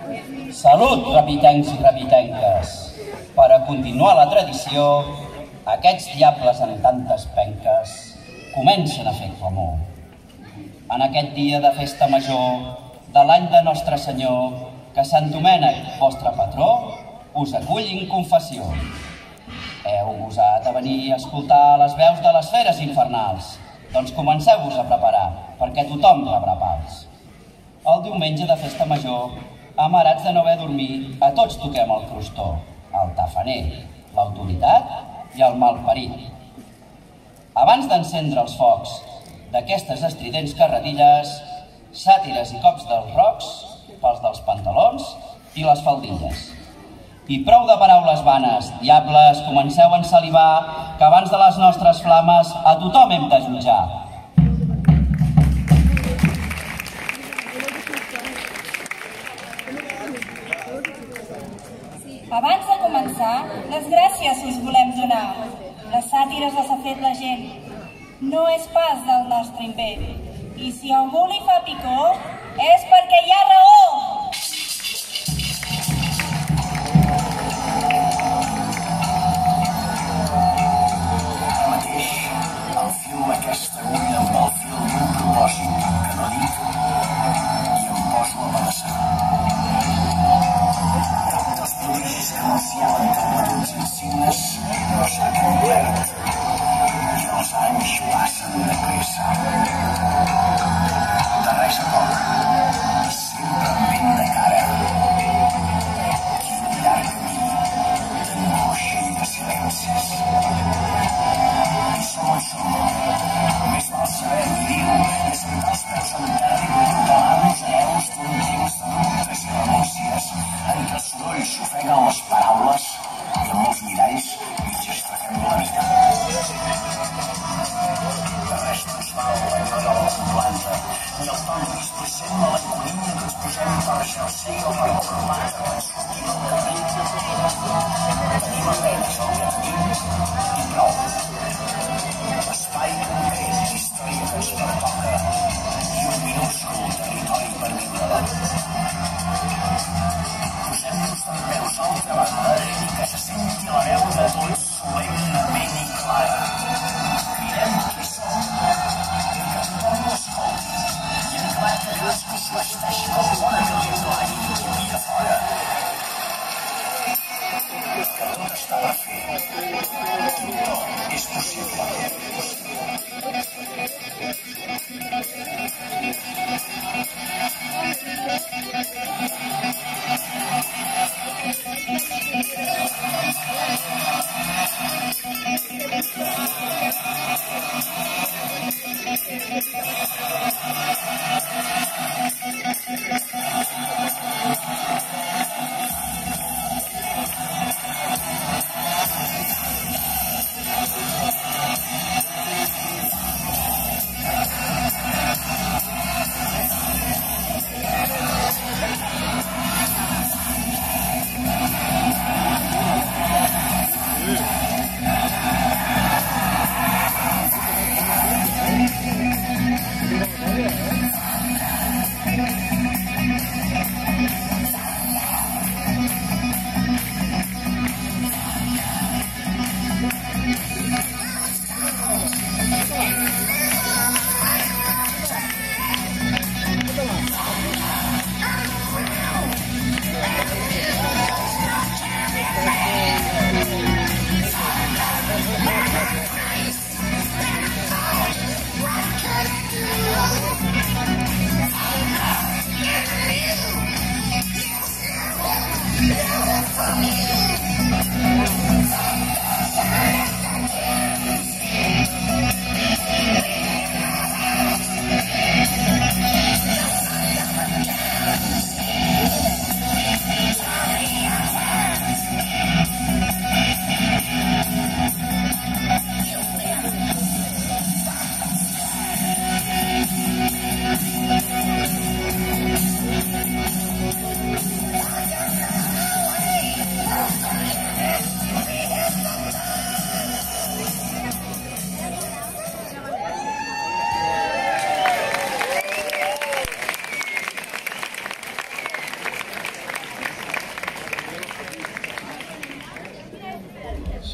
Salut, repitencs i repitenques. Per a continuar la tradició, aquests diables amb tantes penques comencen a fer clamor. En aquest dia de festa major de l'any de Nostre Senyor, que Sant Domènec, vostre patró, us acull en confessió. Heu gosat a venir a escoltar les veus de les feres infernals. Doncs comenceu-vos a preparar, perquè tothom rebrà pals. El diumenge de festa major, amarats de no haver dormit, a tots toquem el crostó, el tafaner, l'autoritat i el malparit. Abans d'encendre els focs d'aquestes estridents carradilles, sàtires i cops dels rocs, pels dels pantalons i les faldilles. I prou de paraules vanes, diables, comenceu a ensalivar, que abans de les nostres flames a tothom hem de jutjar. Abans de començar, les gràcies us volem donar. Les sàtires les ha fet la gent. No és pas del nostre invent. I si a algú li fa picor, és perquè hi ha raó! Ara mateix enfilo aquesta agulla amb el fil d'un propòsit que no dic i em poso a amenaçar. Cap dels prodigis que anunciaven carmeruts insignes no s'ha complert i els anys passen de pressa. De res a poc, i sempre amb vent de cara. Quin llarg camí d'angoixa i de silencis. I som on som, més val saber i dir-ho, és sentar els peus en terra i proclamar-nos hereus d'un temps de dubtes i renúncies, en què el soroll s'ofeguen les paraules i amb molts miralls mig estrafem la vida. De res nos val la noia de la planta, ni el ton displicent melancolia que ens posem per exercir o per combatre quan sortim al carrer. Tenim apenes el que tenim i prou. L'espai concret d'història que ens pertoca i un minúscul territori per viure-la. Posem-nos dempeus altra vegada i que se senti la veu de tots solemnement i clara. Cridem qui som i que tothom l'escolti i en clar que cadascú s'ho vesteixi com bona que li plagui i de fora. Que tot està per fer i tot és possible.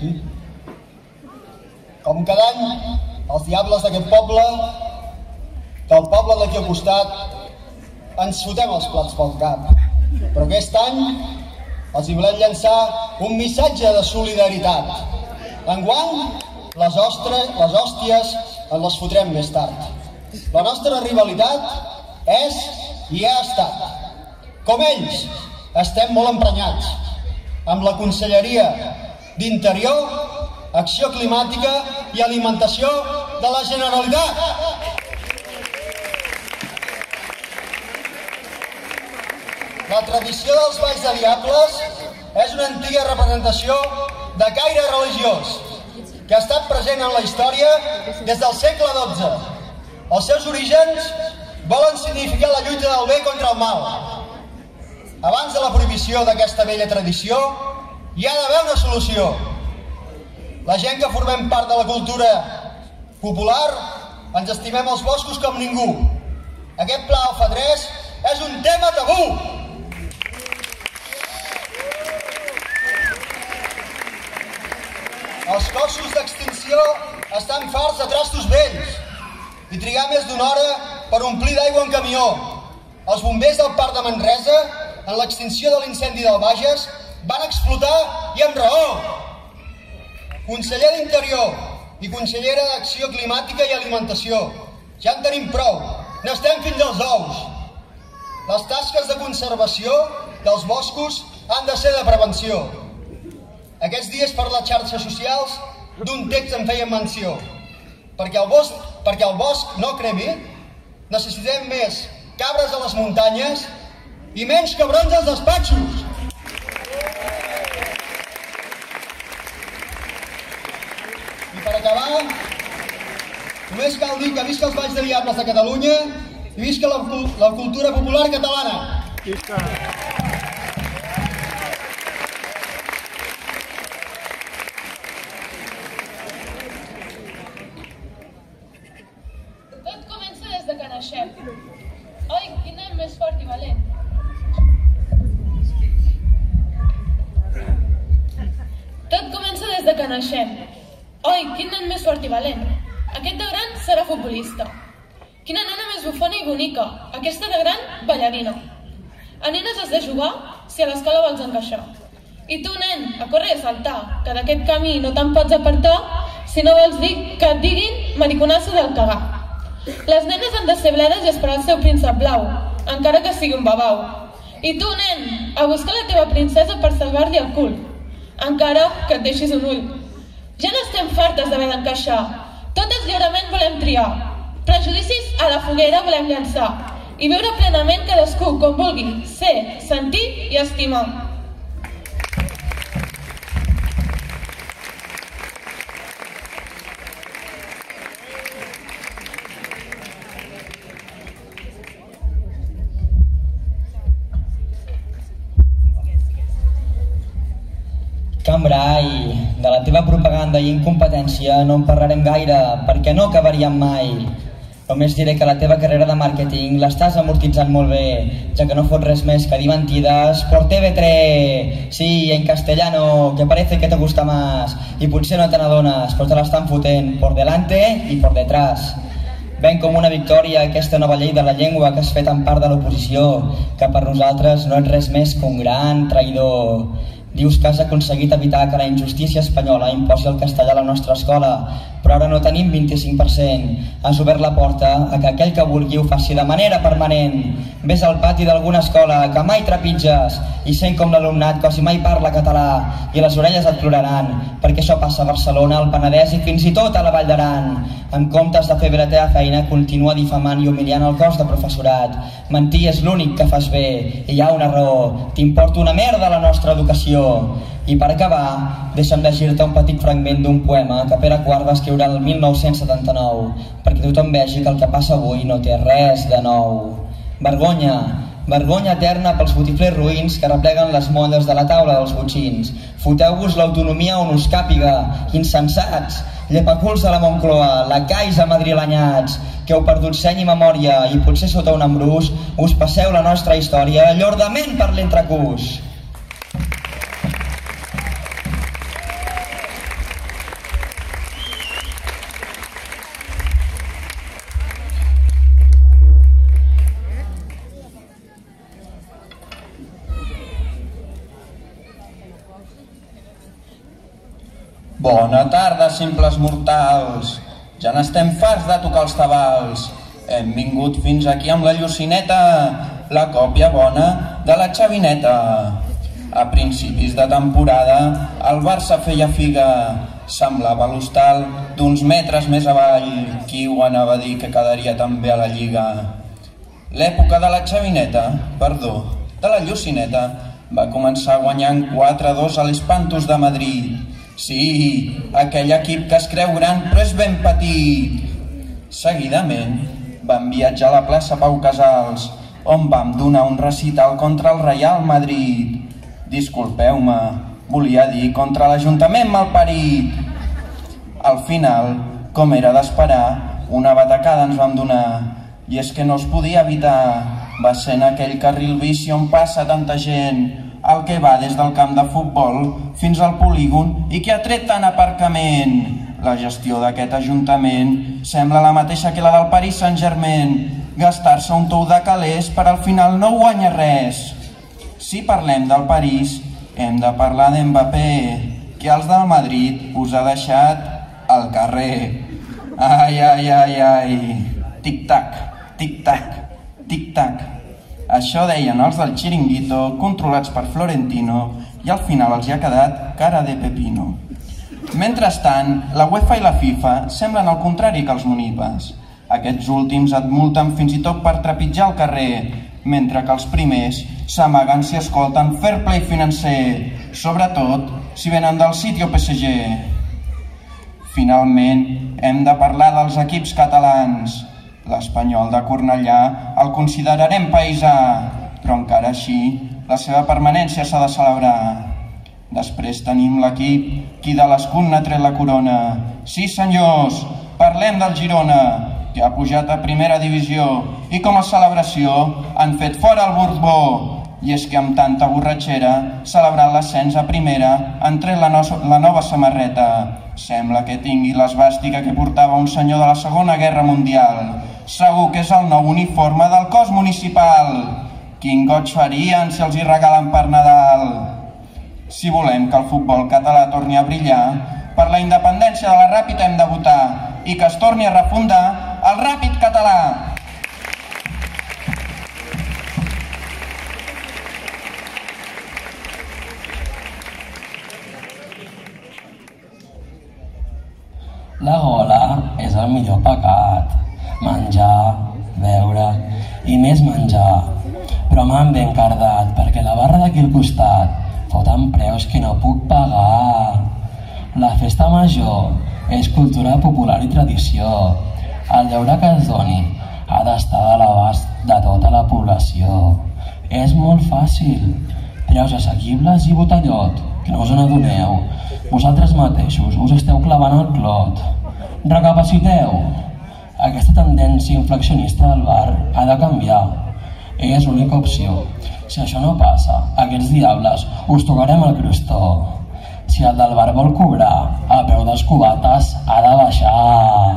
Sí. Com cada any, els diables d'aquest poble, del poble d'aquí al costat, ens fotem els plats pel cap. Però aquest any els hi volem llançar un missatge de solidaritat. Enguany, les hòsties ens les fotrem més tard. La nostra rivalitat és i ha estat. Com ells, estem molt emprenyats amb la Conselleria d'Interior, Acció Climàtica i Alimentació de la Generalitat. La tradició dels balls de diables és una antiga representació de caire religiós que ha estat present en la història des del segle XII. Els seus orígens volen significar la lluita del bé contra el mal. Abans de la prohibició d'aquesta vella tradició, hi ha d'haver una solució. La gent que formem part de la cultura popular ens estimem els boscos com ningú. Aquest pla Alfa 3 és un tema tabú. Els cossos d'extinció estan farts de trastos vells i trigar més d'una hora per omplir d'aigua un camió. Els bombers del Parc de Manresa, en l'extinció de l'incendi del Bages, van explotar i amb raó. Conseller d'Interior i consellera d'Acció Climàtica i Alimentació, ja en tenim prou, n'estem fins als ous. Les tasques de conservació dels boscos han de ser de prevenció. Aquests dies per les xarxes socials d'un text en feien menció. Perquè el bosc no cremi, necessitem més cabres a les muntanyes i menys cabrons als despatxos. I per acabar, només cal dir que visca els balls de diables de Catalunya i visca la cultura popular catalana. Tot comença des de que naixem. Oi, quin nen més fort i valent. Tot comença des de que naixem. Oi, quin nen més fort i valent. Aquest de gran serà futbolista. Quina nena més bufona i bonica. Aquesta de gran, ballarina. A nenes has de jugar si a l'escola vols encaixar. I tu, nen, a córrer i a saltar, que d'aquest camí no te'n pots apartar si no vols dir que et diguin mariconasso del cagar. Les nenes han de ser bledes i esperar el seu príncep blau, encara que sigui un babau. I tu, nen, a buscar la teva princesa per salvar-li el cul, encara que et deixis un ull. Ja no estem fartes d'haver d'encaixar. Totes lliurement volem triar. Prejudicis a la foguera volem llançar i viure plenament cadascú com vulgui ser, sentir i estimar. Cambrai, de la teva propaganda i incompetència no en parlarem gaire, perquè no acabaríem mai. Només diré que la teva carrera de màrqueting l'estàs amortitzant molt bé, ja que no fots res més que dir mentides por TV3. Sí, en castellano, que parece que te gusta más. I potser no te n'adones, però te l'estan fotent por delante i por detrás. Ven com una victòria aquesta nova llei de la llengua que has fet en part de l'oposició, que per nosaltres no ets res més que un gran traïdor. Dius que has aconseguit evitar que la injustícia espanyola imposi el castellà a la nostra escola, però ara no tenim 25%. Has obert la porta a que aquell que vulgui ho faci de manera permanent. Ves al pati d'alguna escola que mai trepitges i sent com l'alumnat quasi mai parla català i les orelles et ploraran, perquè això passa a Barcelona, al Penedès i fins i tot a la Vall d'Aran. En comptes de fer bé la teva feina, continua difamant i humiliant el cos de professorat. Mentir és l'únic que fas bé i hi ha una raó. T'importa una merda la nostra educació. I per acabar, deixa'm llegir-te un petit fragment d'un poema que Pere Quart va escriure el 1979, perquè tothom vegi que el que passa avui no té res de nou. Vergonya, vergonya eterna pels botiflers roïns que repleguen les molles de la taula dels botxins. Foteu-vos l'autonomia on us càpiga, insensats, llepaculs de la Moncloa, lacais amadrilanyats, que heu perdut seny i memòria i potser sota un embrús us passeu la nostra història llordament per l'entrecús. Bona tarda, simples mortals. Ja n'estem farts de tocar els tabals. Hem vingut fins aquí amb la Llucineta, la còpia bona de la Xavineta. A principis de temporada el Barça feia figa, semblava l'hostal d'uns metres més avall. Qui ho anava a dir que quedaria tan bé a la Lliga? L'època de la Xavineta, perdó, de la Llucineta, va començar guanyant 4-2 a l'Espantos de Madrid. Sí, aquell equip que es creu gran però és ben petit. Seguidament vam viatjar a la plaça Pau Casals, on vam donar un recital contra el Real Madrid. Disculpeu-me, volia dir contra l'Ajuntament malparit. Al final, com era d'esperar, una batacada ens vam donar. I és que no es podia evitar. Va ser en aquell carril bici on passa tanta gent, el que va des del camp de futbol fins al polígon i que ha tret tant aparcament. La gestió d'aquest ajuntament sembla la mateixa que la del Paris Saint-Germain, gastar-se un tou de calés per al final no guanya res. Si parlem del París, hem de parlar d'Mbappé, que els del Madrid us ha deixat al carrer. Ai, ai, ai, ai, tic-tac, tic-tac, tic-tac. Això deien els del Chiringuito, controlats per Florentino, i al final els hi ha quedat cara de pepino. Mentrestant, la UEFA i la FIFA semblen al contrari que els monipes. Aquests últims et multen fins i tot per trepitjar al carrer, mentre que els primers s'amaguen si escolten fair play financer, sobretot si venen del City o PSG. Finalment, hem de parlar dels equips catalans. L'Espanyol de Cornellà el considerarem paisà, però encara així la seva permanència s'ha de celebrar. Després tenim l'equip qui de l'escut n'ha tret la corona. Sí, senyors, parlem del Girona, que ha pujat a primera divisió i com a celebració han fet fora el Borbó. I és que amb tanta borratxera, celebrant l'ascens a primera, han tret la nova samarreta. Sembla que tingui l'esvàstica que portava un senyor de la Segona Guerra Mundial. Segur que és el nou uniforme del cos municipal. Quin goig farien si els hi regalen per Nadal. Si volem que el futbol català torni a brillar, per la independència de la Ràpita hem de votar i que es torni a refundar el Ràpid català. La gola és el millor pecat. Menjar, beure i més menjar. Però m'han ben cardat perquè la barra d'aquí al costat foten preus que no puc pagar. La festa major és cultura popular i tradició. El lleure que es doni ha d'estar a l'abast de tota la població. És molt fàcil. Preus assequibles i botellot, que no us n'adoneu. Vosaltres mateixos us esteu clavant el clot. Recapaciteu. Aquesta tendència inflacionista del bar ha de canviar. És l'única opció. Si això no passa, aquests diables us tocarem el crostó. Si el del bar vol cobrar, el preu dels cubates ha de baixar.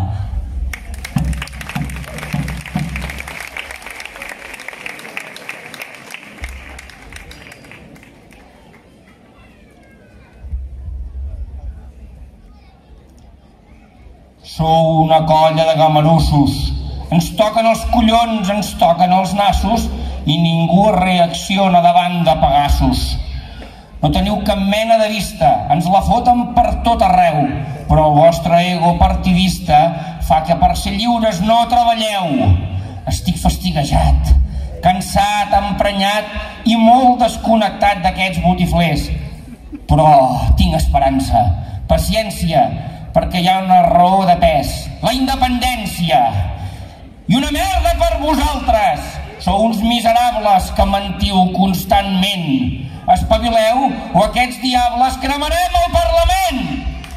Sou una colla de gamarussos. Ens toquen els collons, ens toquen els nassos i ningú reacciona davant de Pegasus. No teniu cap mena de vista, ens la foten per tot arreu, però el vostre ego partidista fa que per ser lliures no treballeu. Estic fastiguejat, cansat, emprenyat i molt desconnectat d'aquests botiflers. Però tinc esperança, paciència, perquè hi ha una raó de pes, la independència. I una merda per vosaltres! Sou uns miserables que mentiu constantment. Espavileu o aquests diables cremarem el Parlament!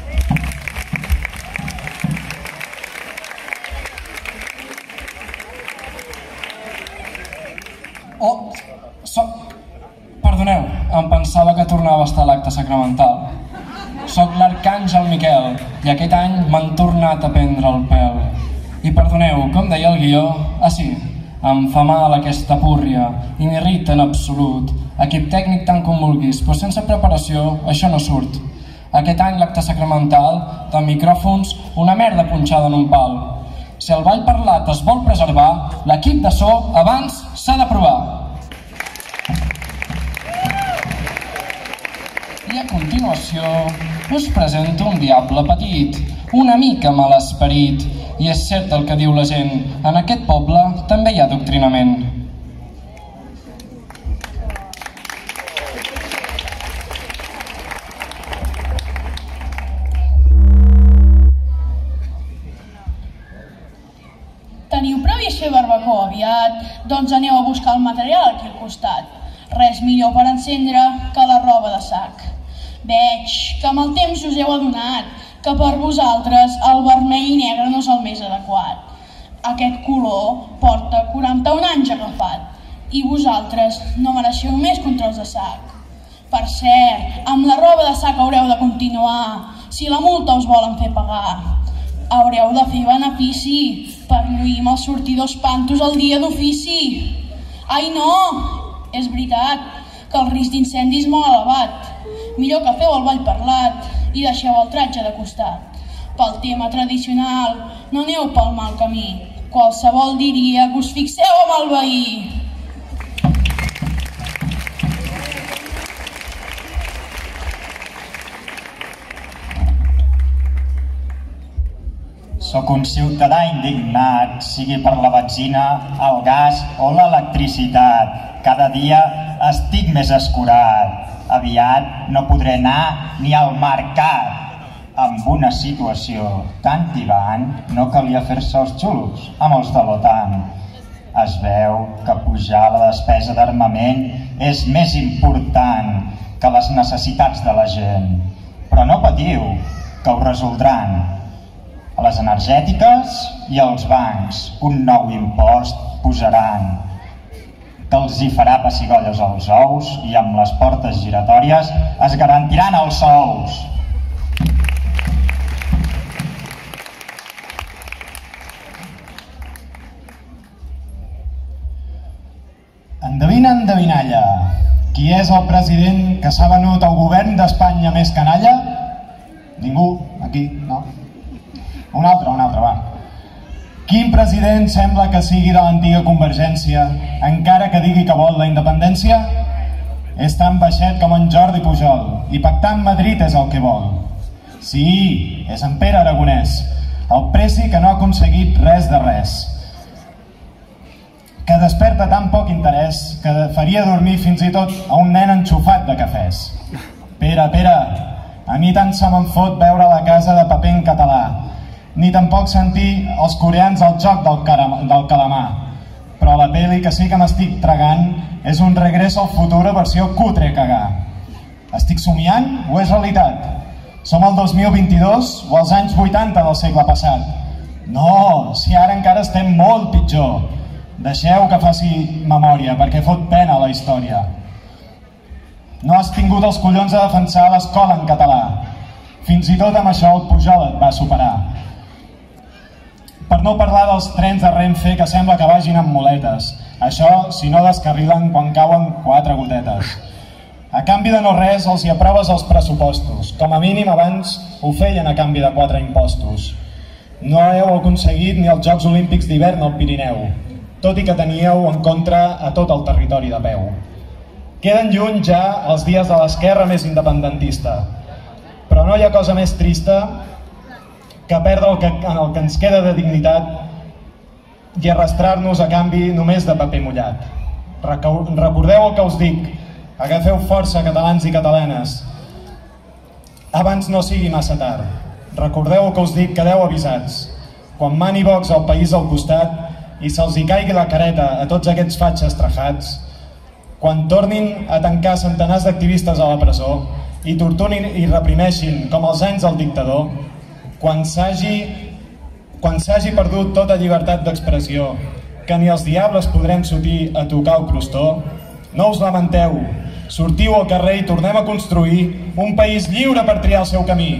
Perdoneu, em pensava que tornava a estar a l'acte sacramental. Soc l'arcàngel Miquel i aquest any m'han tornat a prendre el pèl. I perdoneu, com deia el guió, sí, em fa mal aquesta púrria i m'irrita en absolut. Equip tècnic tant com vulguis, però sense preparació això no surt. Aquest any l'acte sacramental de micròfons, una merda punxada en un pal. Si el ball parlat es vol preservar, l'equip de so abans s'ha d'aprovar. I a continuació us presento un diable petit, una mica mal esperit. I és cert el que diu la gent, en aquest poble també hi ha adoctrinament. Teniu previst fer barbacoa aviat? Doncs aneu a buscar el material aquí al costat. Res millor per encendre que la roba de sac. Veig que amb el temps us heu adonat que per vosaltres el vermell i negre no és el més adequat. Aquest color porta 41 anys agafat i vosaltres no mereixeu més controls de sac. Per cert, amb la roba de sac haureu de continuar si la multa us volen fer pagar. Haureu de fer benefici per lluir amb els sortidors pantos el dia d'ofici. Ai no, és veritat que el risc d'incendi és molt elevat. Millor que feu el ball parlat i deixeu el tratge de costat. Pel tema tradicional no aneu pel mal camí. Qualsevol diria que us fixeu amb el veí. Soc un ciutadà indignat, sigui per la benzina, el gas o l'electricitat. Cada dia estic més escurat. Aviat no podré anar ni al mercat. Amb una situació tan tibant no calia fer-se els xulos amb els de l'OTAN. Es veu que pujar la despesa d'armament és més important que les necessitats de la gent. Però no patiu, que ho resoldran. A les energètiques i als bancs un nou impost posaran que els hi farà pessigolles als ous i amb les portes giratòries es garantiran els sous. Endevina, endevinalla, qui és el president que s'ha venut al govern d'Espanya més canalla? Ningú? Aquí? No? Un altre, va. Quin president sembla que sigui de l'antiga Convergència, encara que digui que vol la independència? És tan baixet com en Jordi Pujol, i pactar amb Madrid és el que vol. Sí, és en Pere Aragonès, el presi que no ha aconseguit res de res, que desperta tan poc interès que faria dormir fins i tot a un nen enxufat de cafès. Pere, a mi tant se me'n fot veure la Casa de Paper en català, ni tampoc sentir els coreans al joc del calamar. Però la pel·li que sí que m'estic tragant és un Regreso al futur versió cutre cagar. Estic somiant o és realitat? Som el 2022 o els anys 80 del segle passat? No, si ara encara estem molt pitjor. Deixeu que faci memòria, perquè fot pena la història. No has tingut els collons de defensar l'escola en català. Fins i tot amb això el Pujol et va superar. Per no parlar dels trens de Renfe que sembla que vagin amb muletes. Això si no descarrilen quan cauen 4 gotetes. A canvi de no res els hi aproves els pressupostos. Com a mínim abans ho feien a canvi de 4 impostos. No heu aconseguit ni els Jocs Olímpics d'hivern al Pirineu, tot i que teníeu en contra a tot el territori de peu. Queden lluny ja els dies de l'esquerra més independentista, però no hi ha cosa més trista que perdre el que ens queda de dignitat i arrastrar-nos a canvi només de paper mullat. Recordeu el que us dic, agafeu força, catalans i catalanes, abans no sigui massa tard. Recordeu el que us dic, quedeu avisats. Quan mani Vox al país al costat i se'ls hi caigui la careta a tots aquests fatxes trajats, quan tornin a tancar centenars d'activistes a la presó i torturin i reprimeixin com els anys del dictador, quan s'hagi perdut tota llibertat d'expressió, que ni els diables podrem sortir a tocar el crostó, no us lamenteu, sortiu al carrer i tornem a construir un país lliure per triar el seu camí.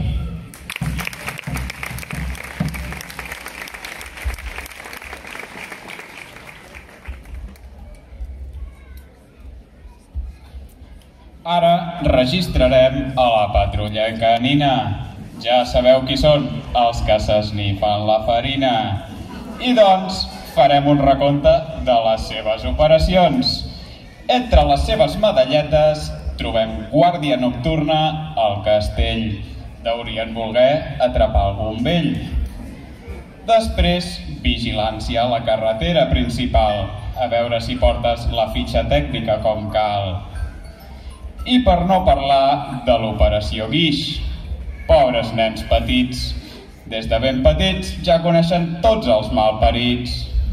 Ara registrarem a la patrulla canina. Ja sabeu qui són, els que s'esnifen la farina. I doncs farem un recompte de les seves operacions. Entre les seves medalletes trobem guàrdia nocturna al castell. Deurien voler atrapar algun vell. Després, vigilància a la carretera principal, a veure si portes la fitxa tècnica com cal. I per no parlar de l'operació guix. Pobres nens petits, des de ben petits ja coneixen tots els malparits.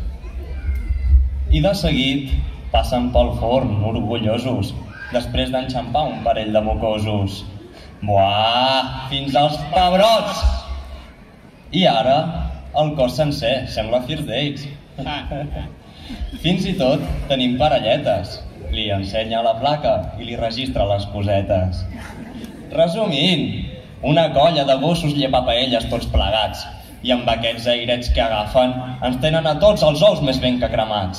I de seguit passen pel forn, orgullosos, després d'enxampar un parell de mocosos. Buah, fins als pebrots! I ara el cos sencer sembla First Dates. Fins i tot tenim parelletes. Li ensenya la placa i li registra les cosetes. Resumint, una colla de gossos llepapaelles tots plegats, i amb aquests airets que agafen ens tenen a tots els ous més ben que cremats.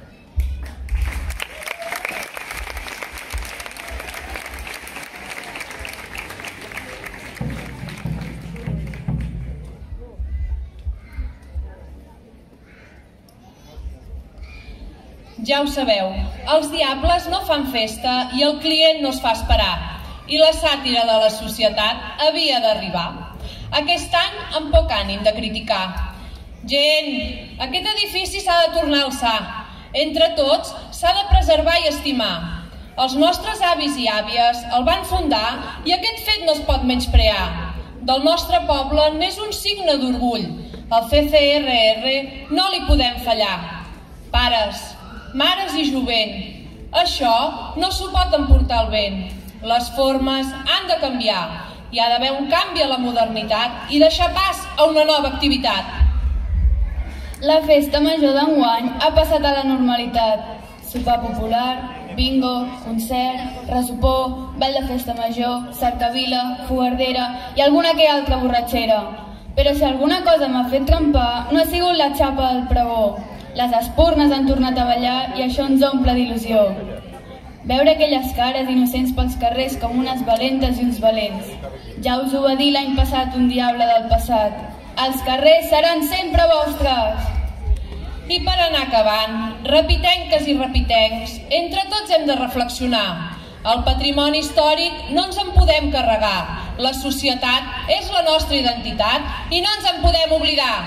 Ja ho sabeu, els diables no fan festa i el client no es fa esperar. I la sàtira de la societat havia d'arribar. Aquest any amb poc ànim de criticar. Gent, aquest edifici s'ha de tornar a alçar. Entre tots s'ha de preservar i estimar. Els nostres avis i àvies el van fundar i aquest fet no es pot menysprear. Del nostre poble n'és un signe d'orgull. Al CCRR no li podem fallar. Pares, mares i jovent, això no s'ho pot emportar el vent. Les formes han de canviar. Hi ha d'haver un canvi a la modernitat i deixar pas a una nova activitat. La festa major d'enguany ha passat a la normalitat. Sopar popular, bingo, concert, ressopó, ball de festa major, cercavila, fuardera i alguna que altra borratxera. Però si alguna cosa m'ha fet trempar no ha sigut la xapa del pregó. Les espurnes han tornat a ballar i això ens omple d'il·lusió. Veure aquelles cares innocents pels carrers com unes valentes i uns valents. Ja us ho va dir l'any passat un diable del passat. Els carrers seran sempre vostres! I per anar acabant, repitenques i repitencs, entre tots hem de reflexionar. El patrimoni històric no ens en podem carregar. La societat és la nostra identitat i no ens en podem oblidar.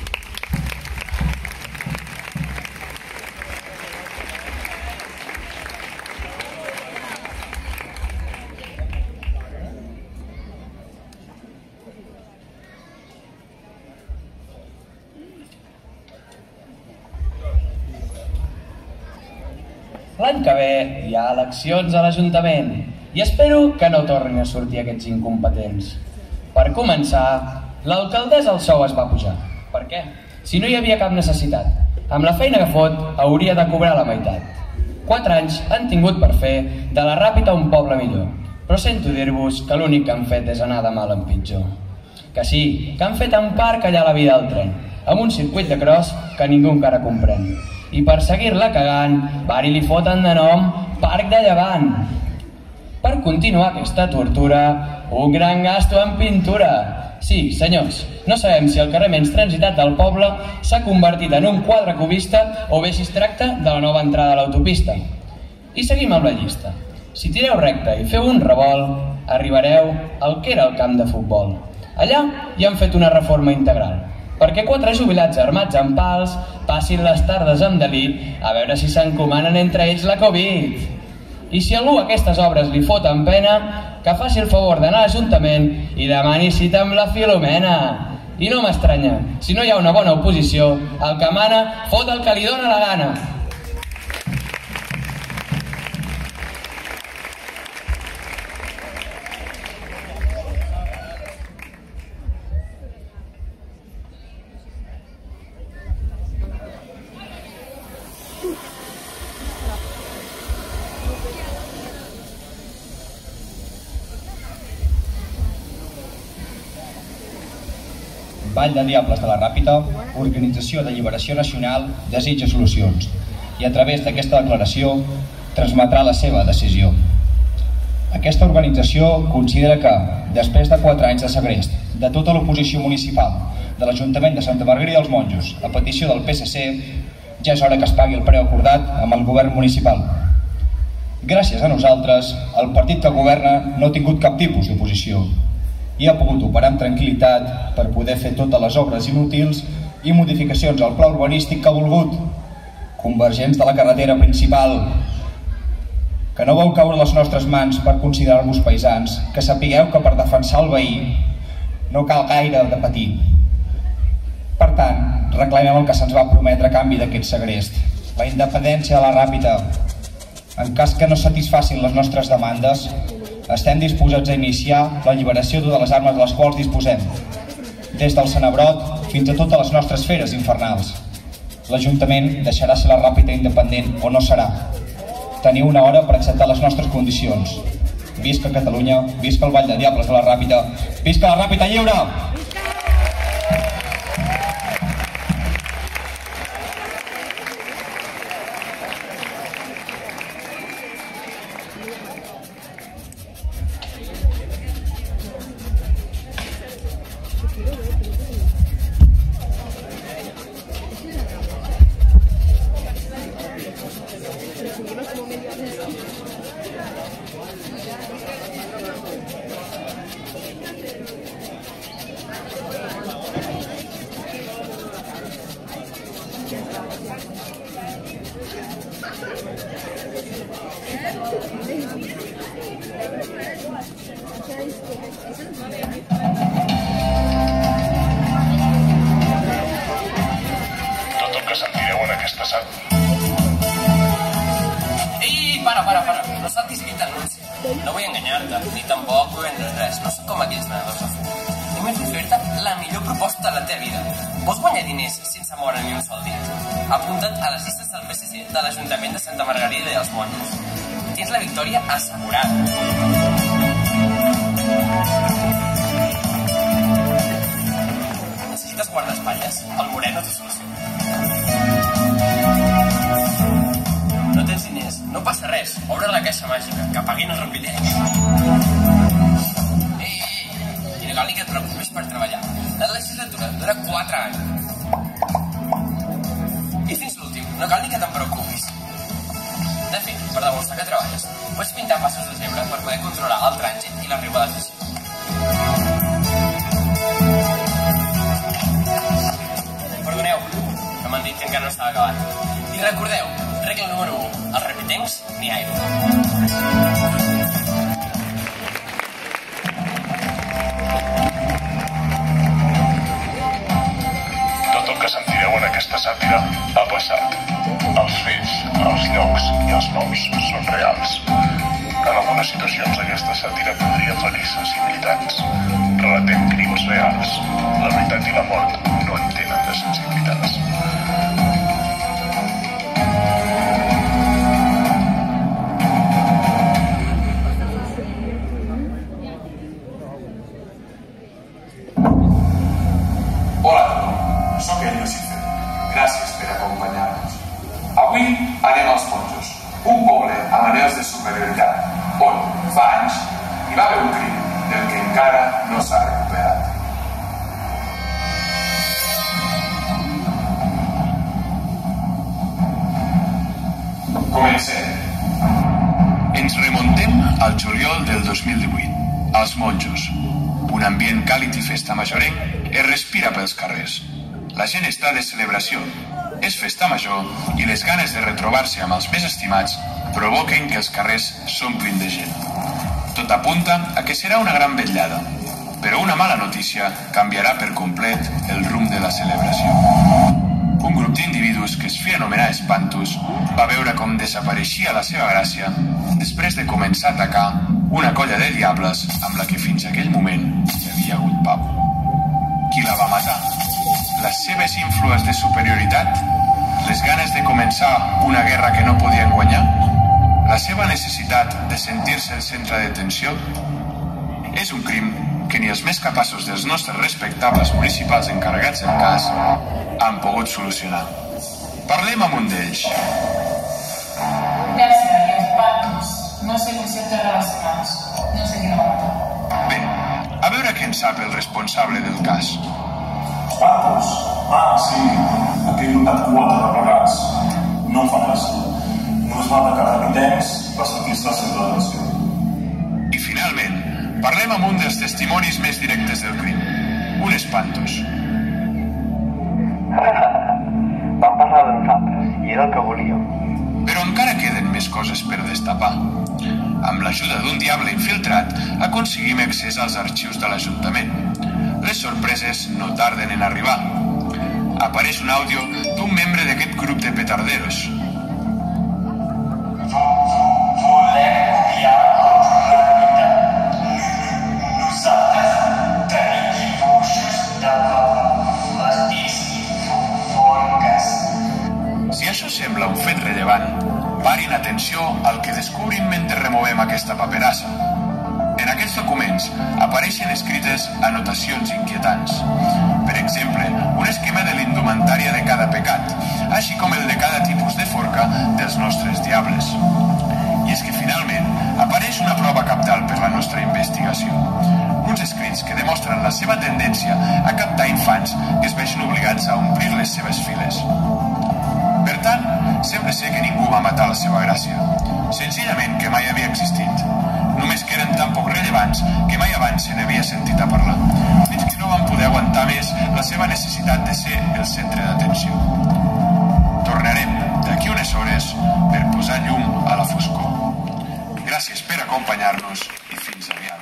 L'any que ve hi ha eleccions a l'Ajuntament i espero que no tornin a sortir aquests incompetents. Per començar, l'alcaldessa al sou es va pujar. Per què? Si no hi havia cap necessitat. Amb la feina que fot, hauria de cobrar la meitat. 4 anys han tingut per fer de la Ràpita un poble millor. Però sento dir-vos que l'únic que han fet és anar de mal en pitjor. Que sí, que han fet un parc allà a la via del tren, amb un circuit de cross que ningú encara comprèn. I per seguir-la cagant, van i li foten de nom Parc de Llevant. Per continuar aquesta tortura, un gran gasto en pintura. Sí, senyors, no sabem si el carrer menys transitat del poble s'ha convertit en un quadre cubista o bé si es tracta de la nova entrada a l'autopista. I seguim amb la llista. Si tireu recte i feu un revolt, arribareu al que era el camp de futbol. Allà hi han fet una reforma integral, perquè 4 jubilats armats amb pals passin les tardes amb delit a veure si s'encomanen entre ells la Covid. I si algú a aquestes obres li foten pena, que faci el favor d'anar a l'Ajuntament i demani cita amb la Filomena. I no m'estranya, si no hi ha una bona oposició, el que mana fot el que li dóna la gana. Vall de Diables de la Ràpita, Organització de Lliberació Nacional, desitja solucions i a través d'aquesta declaració transmetrà la seva decisió. Aquesta organització considera que, després de 4 anys de segrest de tota l'oposició municipal de l'Ajuntament de Santa Margarida dels Monjos a petició del PSC, ja és hora que es pagui el preu acordat amb el govern municipal. Gràcies a nosaltres, el partit que governa no ha tingut cap tipus d'oposició i ha pogut operar amb tranquil·litat per poder fer totes les obres inútils i modificacions al pla urbanístic que ha volgut. Convergents de la carretera principal, que no vau caure a les nostres mans per considerar-vos paisans, que sapigueu que per defensar el veí no cal gaire de patir. Per tant, reclamem el que se'ns va prometre a canvi d'aquest segrest, la independència de la Ràpita. En cas que no satisfacin les nostres demandes, estem disposats a iniciar l'alliberació de totes les armes de les quals disposem, des del Cenebrot fins a totes les nostres feres infernals. L'Ajuntament deixarà ser la Ràpita independent o no serà. Teniu una hora per acceptar les nostres condicions. Visca Catalunya, visca el Vall de Diables de la Ràpita, visca la Ràpita lliure! Tot el que sentireu en aquesta sang. Ei, para, no saltis aquest anunci. No vull enganyar-te, ni tampoc vull vendre res. No soc com aquells venedors de fum. Només vull fer-te la millor proposta de la teva vida. Vols guanyar diners sense moure ni un sol dit? Apunta't a les llistes del PSC de l'Ajuntament de Santa Margarida i els Monjos. Tens la victòria assegurada. Necessites guardaespatlles? El Moreno t'ho soluciona. No tens diners? No passa res. Obre la caixa màgica, que paguin els rapidets. I no cal ni que et preocupis per treballar. La legislatura dura 4 anys. I fins l'últim, no cal ni que te'n preocupis. De fet, per demostrar que treballes, pots pintar passos de zebra per poder controlar el trànsit i l'arribada de Perdoneu, que m'han dit que encara no estava acabat. I recordeu, regla número 1, els repitencs ni aigua. Tot el que sentireu en aquesta sàtira ha passat. Els fets, els llocs i els noms són reals. En algunes situacions aquesta sàtira podria ferir sensibilitats. Relatem crims reals. La veritat i la mort no en tenen de sensibilitats. Hola a tothom, soc el Lucifer. Gràcies per acompanyar-nos. Avui anem als Monjos, un poble amb anhels de superioritat, on, fa anys, hi va haver un crim del que encara no s'ha recuperat. Comencem. Ens remuntem al juliol del 2018, als Monjos. Un ambient càlid i festa majorenc es respira pels carrers. La gent està de celebració. És festa major i les ganes de retrobar-se amb els més estimats provoquen que els carrers s'omplin de gent. Tot apunta a que serà una gran vetllada, però una mala notícia canviarà per complet el rumb de la celebració. Un grup d'individus que es feia anomenar espantos va veure com desapareixia la seva gràcia després de començar a atacar una colla de diables amb la que fins aquell moment hi havia hagut pau. Qui la va matar? Les seves ínflues de superioritat? Les ganes de començar una guerra que no podien guanyar? La seva necessitat de sentir-se el centre d'atenció? És un crim que ni els més capaços dels nostres respectables municipals encarregats del cas han pogut solucionar. Parlem amb un d'ells. Gràcies, espantos. No sé conceptes relacionats. No sé quina volta. Bé, a veure què en sap el responsable del cas. Espantos? Sí, aquell notat 4 de plegats. No em fa gràcia. Només va atacar a mi temps per sentir-se al centre d'atenció. I finalment, parlem amb un dels testimonis més directes del crim. Un espantos. Vam parlar de nosaltres i era el que volíem. Però encara queden més coses per destapar. Amb l'ajuda d'un diable infiltrat, aconseguim accés als arxius de l'Ajuntament. Les sorpreses no tarden en arribar. Apareix un àudio d'un membre d'aquest grup de petarderos. Volem enviar la veritat. Nosaltres tenim dibuixos de les disforques. Si això sembla un fet rellevant, parin atenció al que descobrim mentre removem aquesta paperassa. En aquests documents apareixen escrites anotacions inquietants. Per exemple, un esquema de l'indumentària de cada pecat, així com el de cada tipus de forca dels nostres diables. I és que finalment apareix una prova cabdal per la nostra investigació. Uns escrits que demostren la seva tendència a captar infants que es vegin obligats a omplir les seves files. Per tant, sembla ser que ningú va matar la seva gràcia. Senzillament que mai havia existit. Només que eren tan poc rellevants que mai abans se n'havia sentit a parlar. Fins que no van poder aguantar més la seva necessitat de ser el centre d'atenció. Tornarem d'aquí unes hores per posar llum a la foscor. Gràcies per acompanyar-nos i fins aviat.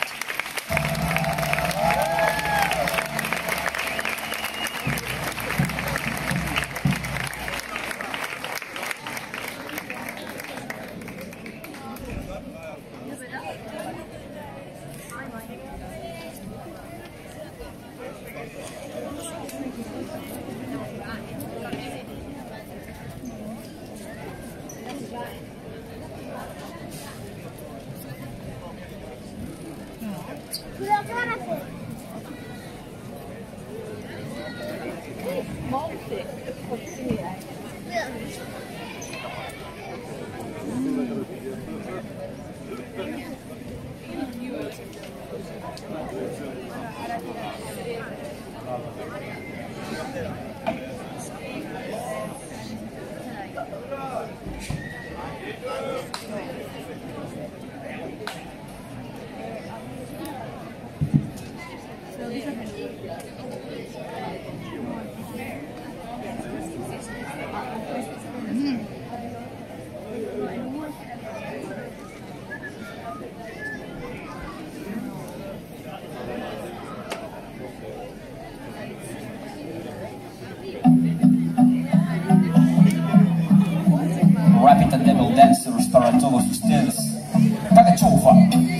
Rapid and Devil Dancers para todos ustedes. ¡Taca chufa!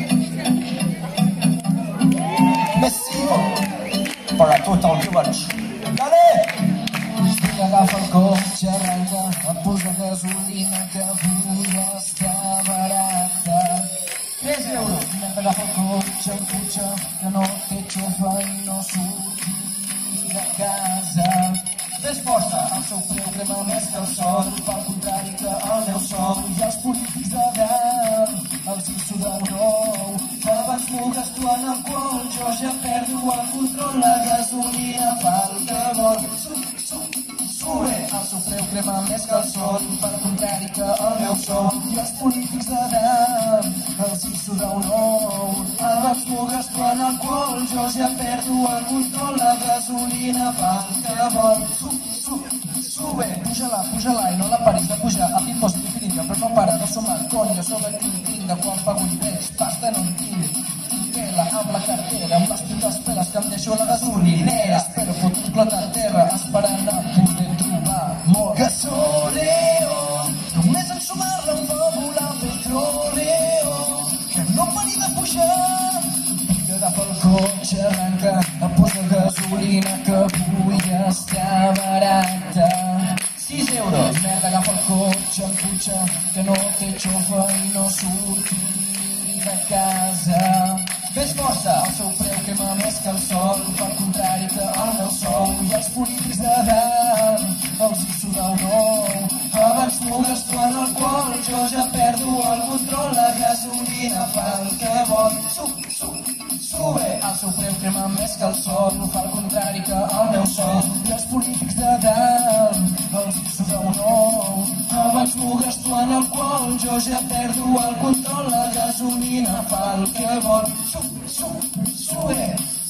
Messivo! Para Total Village. ¡Dale! Vinga, agafa el cotxe, arranca, em posa gasolina que avui està barata. 3 euros. Vinga, agafa el cotxe, em puja, que no té xofa i no surti de casa. Fes força, el seu preu crema més que el sol, pel contrari que el meu sol i els polítics de dalt, els hi suda un ou. Abans m'ho gasto en alcohol, jo ja perdo el control, la gasolina pel que vol. Sube, el seu preu crema més que el sol, pel contrari que el meu sol i els polítics de dalt, els hi suda un ou. Abans m'ho gasto en alcohol, jo ja perdo el control, la gasolina pel que vol. Sube, puja-la i no la paris de pujar. Amb l'impost dividida, però no para de sumar. Conya, sobre el cling de quan pago i veig, pasta no en tinc. Tela amb la cartera, amb les putes peles que em deixo a la gasolinera. Espero fotut clot a terra, esperant a poder trobar molt gasoleo. Només en sumar-la em va volar petroleo, que no pari de pujar. Agafa el cotxe, arranca, em posa gasolina que avui està barata. 6 euros. Merda, agafa el cotxe, em puja, que no té xofa i no surti de casa. Fes força, el seu preu crema més que el sol, pel contrari que el meu sou i els polítics de dalt, els hi suda un ou. abans m'ho gasto en alcohol, jo ja perdo el control, la gasolina fa el que vol. Sube, el seu preu crema més que el sol, no fa el contrari que el meu sol. I els polítics de dalt, els suda un ou. Abans m'ho gasto en alcohol, jo ja perdo el control, la gasolina fa el que vol. Sube.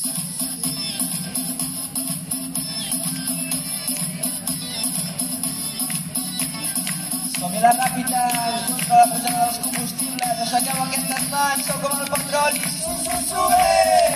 Som-hi la ràpida, contra la pujada dels combustibles, aixequeu aquestes mans, sou com el petroli, sube!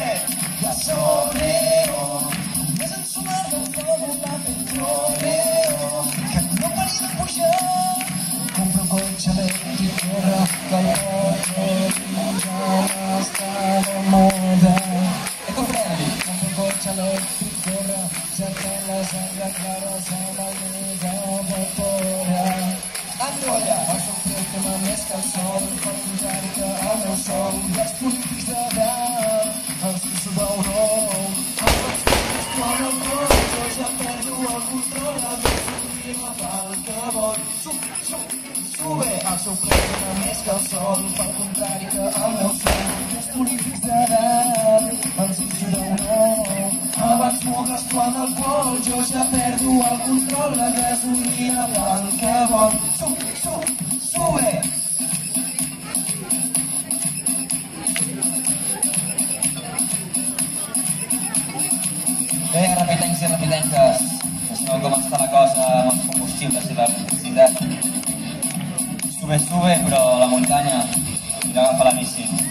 Gasoleo, més ensumada el foc la petroleo, que no pari de pujar. Compro un cotxe elèctric, corre, que el cotxe ja està de moda. Eco-friendly, compro un cotxe elèctric, corre, ja té les arreglades amb el megavapora. Endolla, el seu preu crema més que el sol, per contrari que el meu sol. I els polítics de dalt, els que suda un ou. Abans m'ho gasto en el cor, jo ja perdo el control, la gasolina fa el que vol. Sube, el seu preu crema més que el sol, per contrari que el meu sol. I els polítics de dalt, els que suda un ou. Abans m'ho gasto en alcohol, jo ja perdo el control, la gasolina fa el que vol. Sube! Bé, rapitencs i rapitenques, que sabeu com està la cosa amb els combustibles i l'electricitat. Sube, però la muntanya, mira, agafa la bici.